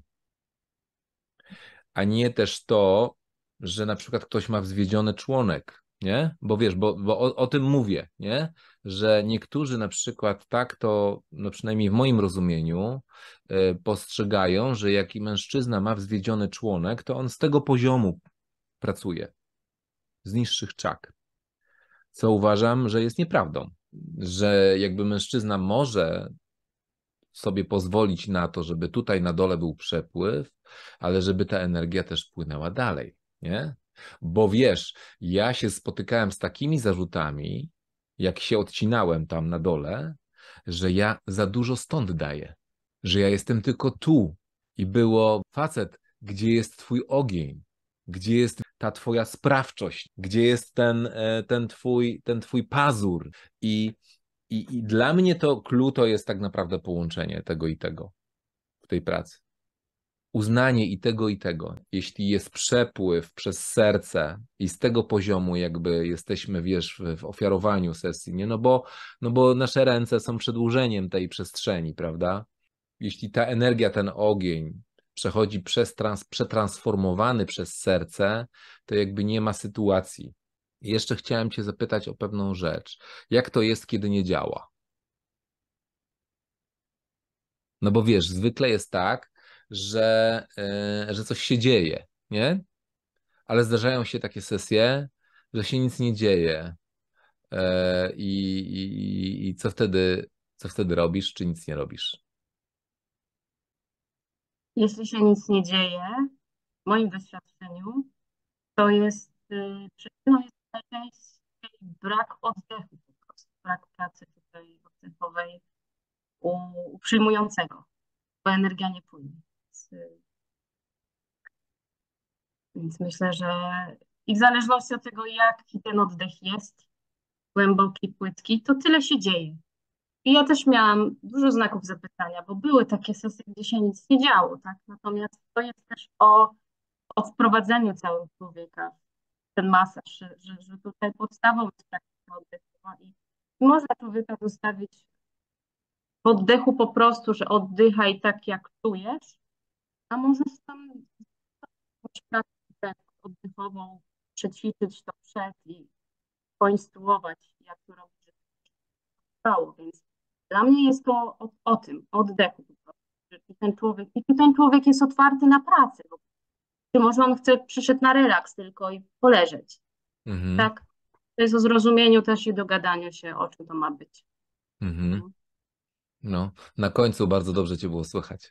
a nie też to, że na przykład ktoś ma wzwiedziony członek, nie? Bo wiesz, bo, bo o, o tym mówię, nie? Że niektórzy na przykład tak to, no przynajmniej w moim rozumieniu, y, postrzegają, że jaki mężczyzna ma wzwiedziony członek, to on z tego poziomu pracuje, z niższych czakr. Co uważam, że jest nieprawdą, że jakby mężczyzna może sobie pozwolić na to, żeby tutaj na dole był przepływ, ale żeby ta energia też płynęła dalej, nie? Bo wiesz, ja się spotykałem z takimi zarzutami, jak się odcinałem tam na dole, że ja za dużo stąd daję, że ja jestem tylko tu i było facet, gdzie jest twój ogień, gdzie jest ta twoja sprawczość, gdzie jest ten, e, ten twój, ten twój pazur i i, I dla mnie to clue to jest tak naprawdę połączenie tego i tego w tej pracy. Uznanie i tego i tego. Jeśli jest przepływ przez serce i z tego poziomu jakby jesteśmy, wiesz, w, w ofiarowaniu sesji, nie? No bo, no bo nasze ręce są przedłużeniem tej przestrzeni, prawda? Jeśli ta energia, ten ogień przechodzi przez trans, przetransformowany przez serce, to jakby nie ma sytuacji. I jeszcze chciałem cię zapytać o pewną rzecz. Jak to jest, kiedy nie działa? No bo wiesz, zwykle jest tak, że, e, że coś się dzieje, nie? Ale zdarzają się takie sesje, że się nic nie dzieje. E, i, i, I co wtedy, co wtedy robisz, czy nic nie robisz? Jeśli się nic nie dzieje, w moim doświadczeniu, to jest y, przyczyną jest najczęściej brak oddechu po prostu, brak pracy tutaj oddechowej u, u przyjmującego. bo energia nie płynie. Więc, więc myślę, że i w zależności od tego, jaki ten oddech jest, głęboki, płytki, to tyle się dzieje. I ja też miałam dużo znaków zapytania, bo były takie sesje, gdzie się nic nie działo, tak? Natomiast to jest też o, o wprowadzeniu całego człowieka w ten masaż, że, że, że tutaj podstawą jest praktyka oddechowa i można człowieka zostawić w oddechu po prostu, że oddychaj tak, jak czujesz, a możesz tam jakąś praktykę oddechową przećwiczyć to przed i poinstruować, jak to robić, żeby to stało. Więc dla mnie jest to o, o tym, o oddechu po prostu. Że ten człowiek, i ten człowiek jest otwarty na pracę. Bo czy może on chce, przyszedł na relaks tylko i poleżeć. Mhm. Tak? To jest o zrozumieniu też i dogadaniu się, o czym to ma być. Mhm. No. No, na końcu bardzo dobrze cię było słychać.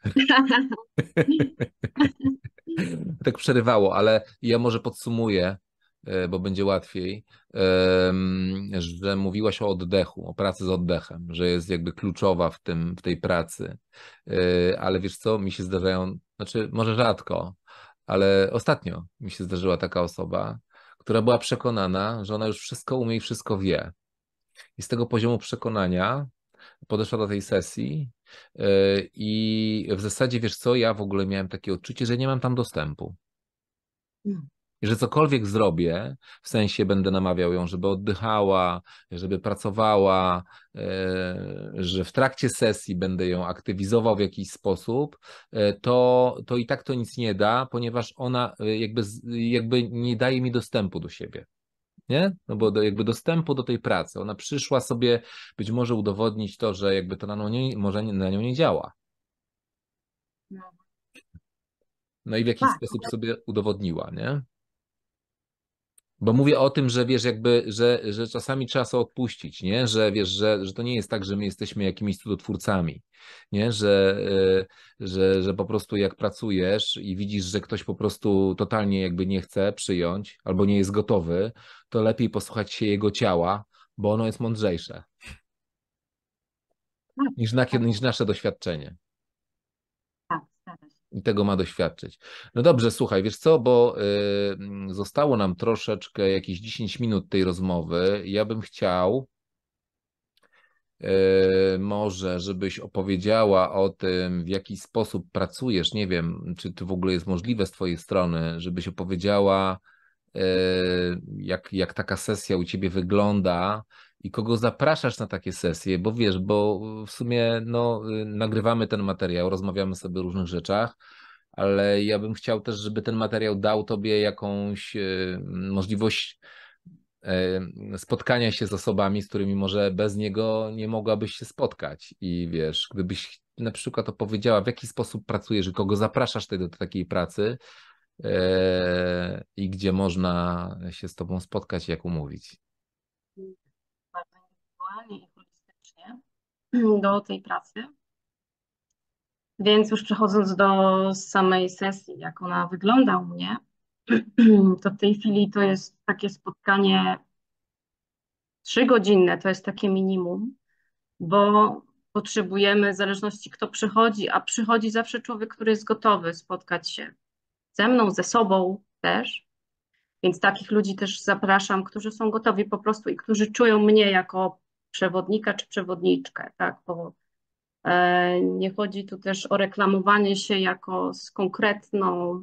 Tak przerywało, ale ja może podsumuję, e, bo będzie łatwiej, em, że mówiłaś o oddechu, o pracy z oddechem, że jest jakby kluczowa w tym, w tej pracy. E, Ale wiesz co, mi się zdarzają, znaczy może rzadko, ale ostatnio mi się zdarzyła taka osoba, która była przekonana, że ona już wszystko umie i wszystko wie. I z tego poziomu przekonania podeszła do tej sesji e, i w zasadzie, wiesz co, ja w ogóle miałem takie odczucie, że nie mam tam dostępu. I że cokolwiek zrobię, w sensie będę namawiał ją, żeby oddychała, żeby pracowała, e, że w trakcie sesji będę ją aktywizował w jakiś sposób, e, to, to i tak to nic nie da, ponieważ ona e, jakby, z- jakby nie daje mi dostępu do siebie. Nie? No bo do, jakby dostępu do tej pracy. Ona przyszła sobie być może udowodnić to, że jakby to na nią nie, może nie- na nią nie działa. No, No i w jakiś tak, sposób sobie udowodniła, nie? Bo mówię o tym, że wiesz, jakby, że, że czasami trzeba sobie odpuścić, nie? Że wiesz, że, że to nie jest tak, że my jesteśmy jakimiś cudotwórcami, nie? Że, e, że, że po prostu jak pracujesz i widzisz, że ktoś po prostu totalnie jakby nie chce przyjąć albo nie jest gotowy, to lepiej posłuchać się jego ciała, bo ono jest mądrzejsze tak, niż, na, tak, niż nasze doświadczenie. tak, zgadza się. I tego ma doświadczyć. No dobrze, słuchaj, wiesz co, bo y, zostało nam troszeczkę, jakieś dziesięć minut tej rozmowy. Ja bym chciał y, może, żebyś opowiedziała o tym, w jaki sposób pracujesz. Nie wiem, czy to w ogóle jest możliwe z twojej strony, żebyś opowiedziała, y, jak, jak taka sesja u ciebie wygląda i kogo zapraszasz na takie sesje, bo wiesz, bo w sumie no, y, nagrywamy ten materiał, rozmawiamy sobie o różnych rzeczach, ale ja bym chciał też, żeby ten materiał dał tobie jakąś y, możliwość y, spotkania się z osobami, z którymi może bez niego nie mogłabyś się spotkać. I wiesz, gdybyś na przykład opowiedziała, w jaki sposób pracujesz i kogo zapraszasz ty do takiej pracy y, i gdzie można się z tobą spotkać, jak umówić. Bardzo indywidualnie i holistycznie do tej pracy. Więc już przechodząc do samej sesji, jak ona wygląda u mnie, to w tej chwili to jest takie spotkanie trzygodzinne, to jest takie minimum, bo potrzebujemy, w zależności kto przychodzi, a przychodzi zawsze człowiek, który jest gotowy spotkać się ze mną, ze sobą też, więc takich ludzi też zapraszam, którzy są gotowi po prostu i którzy czują mnie jako przewodnika czy przewodniczkę, tak, bo e, nie chodzi tu też o reklamowanie się jako z konkretną,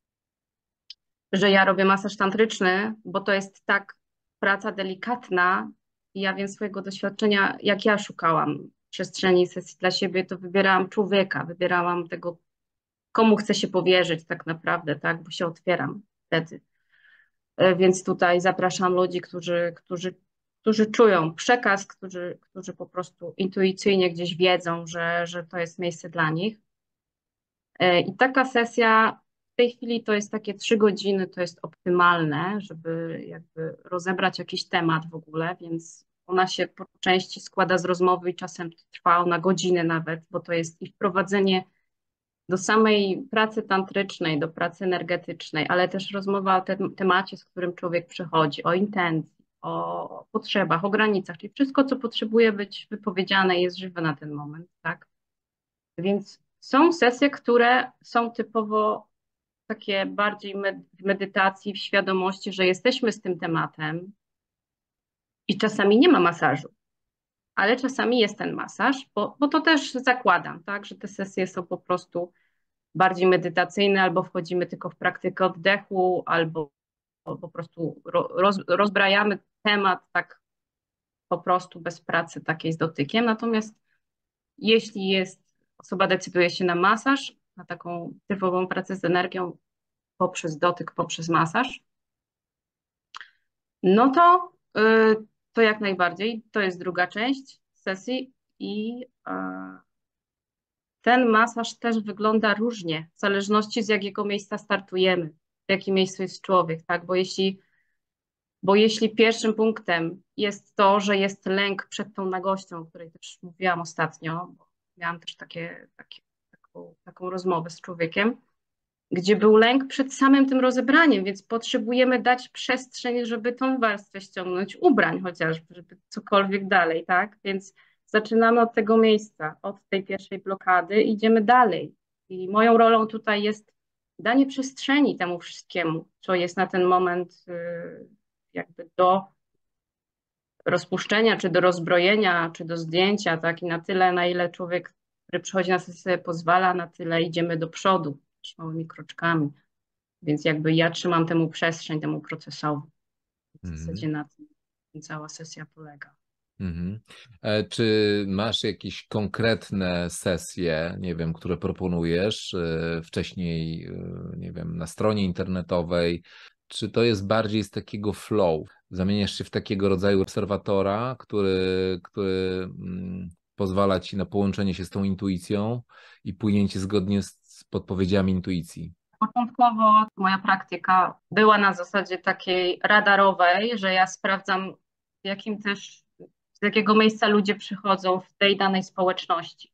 że ja robię masaż tantryczny, bo to jest tak praca delikatna i ja wiem swojego doświadczenia, jak ja szukałam przestrzeni sesji dla siebie, to wybierałam człowieka, wybierałam tego, komu chcę się powierzyć tak naprawdę, tak, bo się otwieram wtedy. E, Więc tutaj zapraszam ludzi, którzy, którzy, którzy czują przekaz, którzy, którzy po prostu intuicyjnie gdzieś wiedzą, że, że to jest miejsce dla nich. E, I taka sesja w tej chwili to jest takie trzy godziny, to jest optymalne, żeby jakby rozebrać jakiś temat w ogóle, więc ona się po części składa z rozmowy i czasem trwa ona godziny nawet, bo to jest i wprowadzenie do samej pracy tantrycznej, do pracy energetycznej, ale też rozmowa o tym temacie, z którym człowiek przychodzi, o intencji, o potrzebach, o granicach, czyli wszystko, co potrzebuje być wypowiedziane, jest żywe na ten moment, tak? Więc Są sesje, które są typowo takie bardziej w medytacji, w świadomości, że jesteśmy z tym tematem i czasami nie ma masażu, ale czasami jest ten masaż, bo, bo to też zakładam, tak, że te sesje są po prostu bardziej medytacyjne, albo wchodzimy tylko w praktykę oddechu, albo po prostu roz, rozbrajamy temat tak po prostu bez pracy takiej z dotykiem. Natomiast jeśli jest, osoba decyduje się na masaż, na taką typową pracę z energią poprzez dotyk, poprzez masaż, no to, yy, to jak najbardziej, to jest druga część sesji i yy, ten masaż też wygląda różnie, w zależności z jakiego miejsca startujemy, w jakim miejscu jest człowiek, tak? Bo jeśli, bo jeśli pierwszym punktem jest to, że jest lęk przed tą nagością, o której też mówiłam ostatnio, bo miałam też takie, takie, taką, taką rozmowę z człowiekiem, gdzie był lęk przed samym tym rozebraniem, więc potrzebujemy dać przestrzeń, żeby tą warstwę ściągnąć, ubrań chociażby, żeby cokolwiek dalej, tak? Więc zaczynamy od tego miejsca, od tej pierwszej blokady, idziemy dalej. I moją rolą tutaj jest danie przestrzeni temu wszystkiemu, co jest na ten moment y, jakby do rozpuszczenia, czy do rozbrojenia, czy do zdjęcia, tak? I na tyle, na ile człowiek, który przychodzi na sesję, pozwala, na tyle idziemy do przodu, też małymi kroczkami. Więc jakby ja trzymam temu przestrzeń, temu procesowi. W zasadzie na tym cała sesja polega. Mhm. E, Czy masz jakieś konkretne sesje, nie wiem, które proponujesz e, wcześniej, e, nie wiem, na stronie internetowej? Czy to jest bardziej z takiego flow? Zamieniasz się w takiego rodzaju obserwatora, który, który mm, pozwala ci na połączenie się z tą intuicją i płynięcie zgodnie z, z podpowiedziami intuicji? Początkowo moja praktyka była na zasadzie takiej radarowej, że ja sprawdzam, w jakim też, z jakiego miejsca ludzie przychodzą w tej danej społeczności.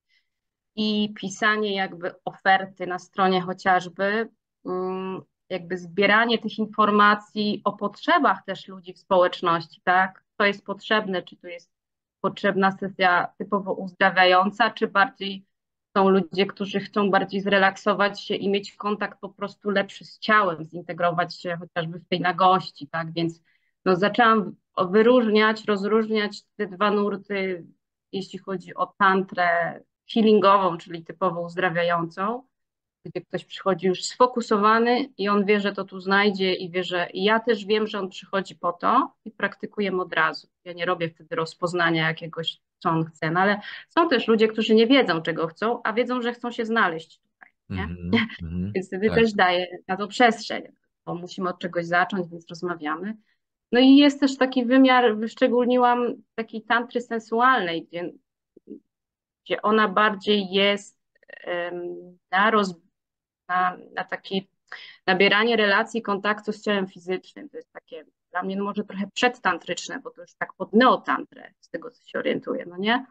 I pisanie jakby oferty na stronie chociażby, mm, jakby zbieranie tych informacji o potrzebach też ludzi w społeczności, tak? Co jest potrzebne, czy to jest potrzebna sesja typowo uzdrawiająca, czy bardziej są ludzie, którzy chcą bardziej zrelaksować się i mieć kontakt po prostu lepszy z ciałem, zintegrować się chociażby w tej nagości, tak? Więc no, zaczęłam wyróżniać, rozróżniać te dwa nurty, jeśli chodzi o tantrę healingową, czyli typowo uzdrawiającą, gdzie ktoś przychodzi już sfokusowany i on wie, że to tu znajdzie i wie, że i ja też wiem, że on przychodzi po to i praktykuję od razu. Ja nie robię wtedy rozpoznania jakiegoś, co on chce, no ale są też ludzie, którzy nie wiedzą, czego chcą, a wiedzą, że chcą się znaleźć tutaj, nie? Mhm, mhm, Więc wtedy tak. też daję na to przestrzeń, bo musimy od czegoś zacząć, więc rozmawiamy. No i jest też taki wymiar, wyszczególniłam takiej tantry sensualnej, gdzie gdzie ona bardziej jest em, na, roz, na, na takie nabieranie relacji, kontaktu z ciałem fizycznym. To jest takie dla mnie no może trochę przedtantryczne, bo to już tak pod neotantrę, z tego co się orientuję, no nie?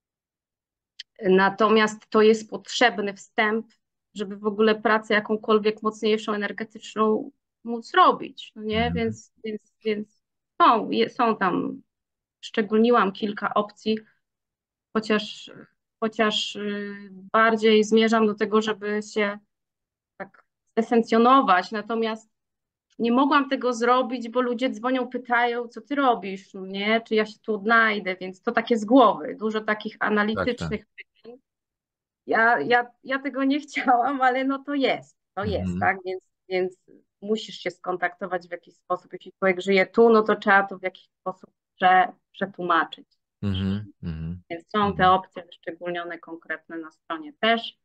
Natomiast to jest potrzebny wstęp, żeby w ogóle pracę jakąkolwiek mocniejszą, energetyczną móc robić, no nie? Mhm. Więc, więc, więc są, je, są tam, szczególniłam kilka opcji, chociaż, chociaż y, bardziej zmierzam do tego, żeby się tak zesencjonować, natomiast nie mogłam tego zrobić, bo ludzie dzwonią, pytają, co ty robisz, no nie, czy ja się tu odnajdę, więc to takie z głowy, dużo takich Tak, tak. analitycznych pytań. Ja, ja, ja tego nie chciałam, ale no to jest, to jest, Mhm, tak, więc, więc musisz się skontaktować w jakiś sposób, jeśli człowiek żyje tu, no to trzeba to w jakiś sposób prze, przetłumaczyć. mhm, mhm, Więc są te mhm. opcje wyszczególnione konkretne na stronie też.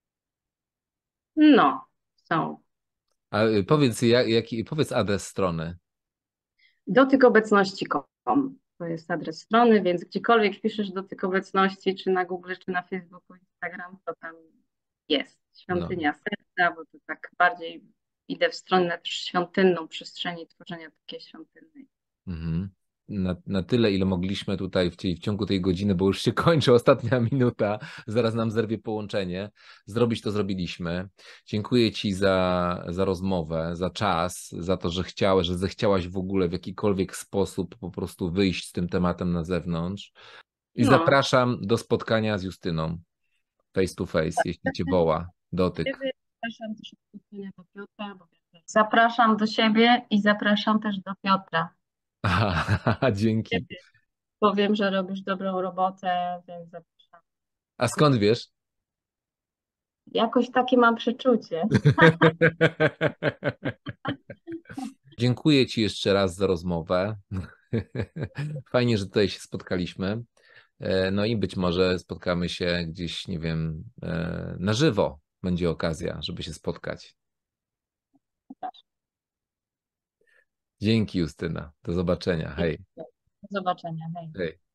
No, są. A y, powiedz, jak, jaki, powiedz adres strony. dotyk obecności kropka com to jest adres strony, więc gdziekolwiek wpiszesz dotyk obecności, czy na Google, czy na Facebooku, Instagram, to tam jest. No. Świątynia serca, bo to tak bardziej idę w stronę też świątynną przestrzeni, tworzenia takiej świątynnej. Mhm. Na, na tyle, ile mogliśmy tutaj w, w ciągu tej godziny, bo już się kończy ostatnia minuta, zaraz nam zerwie połączenie. Zrobić to zrobiliśmy. Dziękuję Ci za, za rozmowę, za czas, za to, że chciałeś, że zechciałaś w ogóle w jakikolwiek sposób po prostu wyjść z tym tematem na zewnątrz. I No, zapraszam do spotkania z Justyną. face to face, jeśli cię woła dotyk. Zapraszam też do Piotra, bo zapraszam do siebie i zapraszam też do Piotra. Aha, dzięki. Powiem, że robisz dobrą robotę, więc zapraszam. A skąd wiesz? Jakoś takie mam przeczucie. Dziękuję Ci jeszcze raz za rozmowę. Fajnie, że tutaj się spotkaliśmy. No i być może spotkamy się gdzieś, nie wiem, na żywo. Będzie okazja, żeby się spotkać. Dzięki, Justyna. Do zobaczenia. Hej. Do zobaczenia. Hej. Hej.